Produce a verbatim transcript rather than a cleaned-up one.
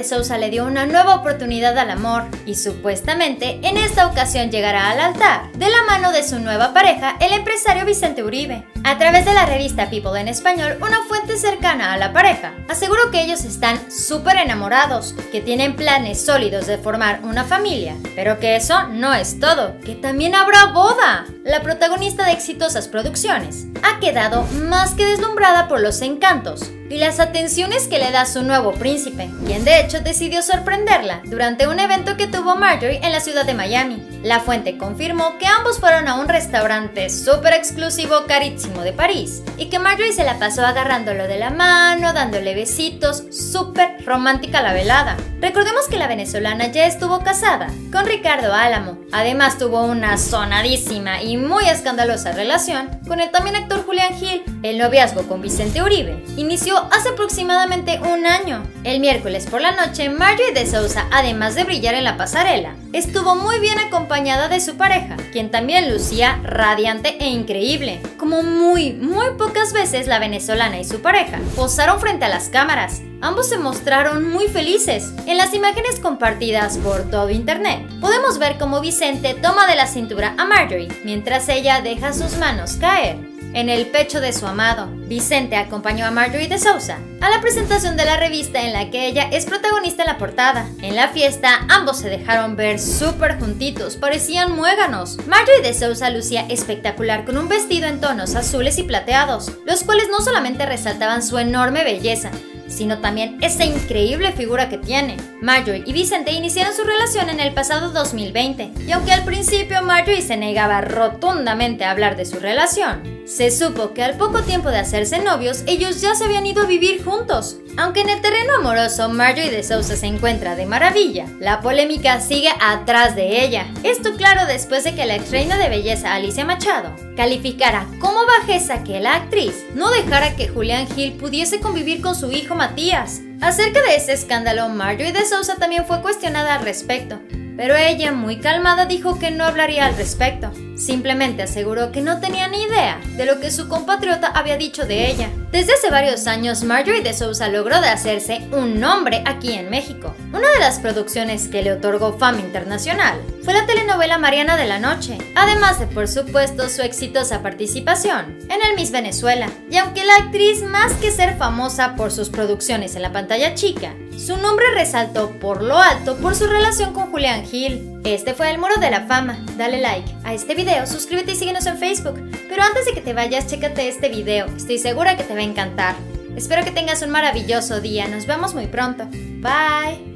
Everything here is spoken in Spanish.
de Sousa le dio una nueva oportunidad al amor y supuestamente en esta ocasión llegará al altar de la mano de su nueva pareja, el empresario Vicente Uribe. A través de la revista People en español, una fuente cercana a la pareja aseguró que ellos están súper enamorados, que tienen planes sólidos de formar una familia, pero que eso no es todo, que también habrá boda. La protagonista de exitosas producciones ha quedado más que deslumbrada por los encantos y las atenciones que le da su nuevo príncipe, quien de hecho decidió sorprenderla durante un evento que tuvo Marjorie en la ciudad de Miami. La fuente confirmó que ambos fueron a un restaurante súper exclusivo carísimo de París y que Marjorie se la pasó agarrándolo de la mano, dándole besitos, súper romántica la velada. Recordemos que la venezolana ya estuvo casada con Ricardo Álamo, además tuvo una sonadísima y muy escandalosa relación con el también actor Julián Gil. El noviazgo con Vicente Uribe inició hace aproximadamente un año. El miércoles por la noche, Marjorie de Sousa, además de brillar en la pasarela, estuvo muy bien acompañada de su pareja, quien también lucía radiante e increíble. Como muy, muy pocas veces la venezolana y su pareja posaron frente a las cámaras. Ambos se mostraron muy felices. En las imágenes compartidas por todo internet, podemos ver cómo Vicente toma de la cintura a Marjorie, mientras ella deja sus manos caer en el pecho de su amado. Vicente acompañó a Marjorie de Sousa a la presentación de la revista en la que ella es protagonista en la portada. En la fiesta, ambos se dejaron ver súper juntitos, parecían muéganos. Marjorie de Sousa lucía espectacular con un vestido en tonos azules y plateados, los cuales no solamente resaltaban su enorme belleza, sino también esa increíble figura que tiene. Marjorie y Vicente iniciaron su relación en el pasado dos mil veinte, y aunque al principio Marjorie se negaba rotundamente a hablar de su relación, se supo que al poco tiempo de hacerse novios, ellos ya se habían ido a vivir juntos. Aunque en el terreno amoroso Marjorie de Sousa se encuentra de maravilla, la polémica sigue atrás de ella. Esto claro después de que la ex reina de belleza Alicia Machado calificara como bajeza que la actriz no dejara que Julián Gil pudiese convivir con su hijo Matías. Acerca de este escándalo, Marjorie de Sousa también fue cuestionada al respecto, pero ella, muy calmada, dijo que no hablaría al respecto. Simplemente aseguró que no tenía ni idea de lo que su compatriota había dicho de ella. Desde hace varios años, Marjorie de Sousa logró de hacerse un nombre aquí en México. Una de las producciones que le otorgó fama internacional fue la telenovela Mariana de la Noche, además de, por supuesto, su exitosa participación en el Miss Venezuela. Y aunque la actriz, más que ser famosa por sus producciones en la pantalla chica, su nombre resaltó por lo alto por su relación con Julián Gil. Este fue el Muro de la Fama. Dale like a este video, suscríbete y síguenos en Facebook. Pero antes de que te vayas, chécate este video, estoy segura que te va a encantar. Espero que tengas un maravilloso día, nos vemos muy pronto. Bye.